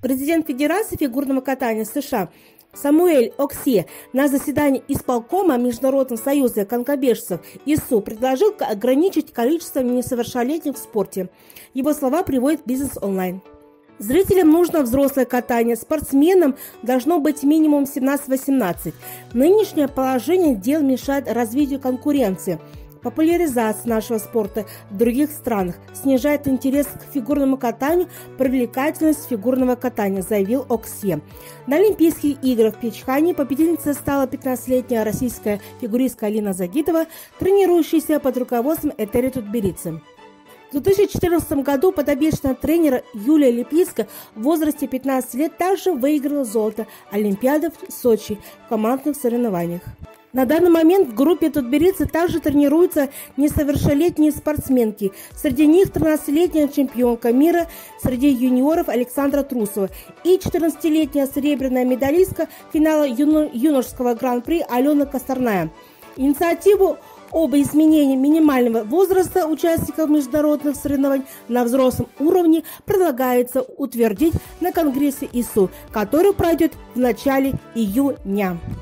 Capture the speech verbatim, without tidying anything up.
Президент Федерации фигурного катания США Самуэль Оксе на заседании исполкома Международного союза конькобежцев ИСУ предложил ограничить количество несовершеннолетних в спорте. Его слова приводит Бизнес Онлайн. Зрителям нужно взрослое катание, спортсменам должно быть минимум семнадцать-восемнадцать. Нынешнее положение дел мешает развитию конкуренции, популяризации нашего спорта в других странах, снижает интерес к фигурному катанию, привлекательность фигурного катания, заявил Оксе. На Олимпийских играх в Пхенчхане победительницей стала пятнадцатилетняя российская фигуристка Алина Загитова, тренирующаяся под руководством Этери Тутберидзе. В две тысячи четырнадцатом году подопечная тренера Юлия Липицкая в возрасте пятнадцати лет также выиграла золото Олимпиады в Сочи в командных соревнованиях. На данный момент в группе Тутберидзе также тренируются несовершеннолетние спортсменки. Среди них тринадцатилетняя чемпионка мира среди юниоров Александра Трусова и четырнадцатилетняя серебряная медалистка финала юно- юношеского гран-при Алена Косторная. Инициативу об изменении минимального возраста участников международных соревнований на взрослом уровне предлагается утвердить на Конгрессе ИСУ, который пройдет в начале июня.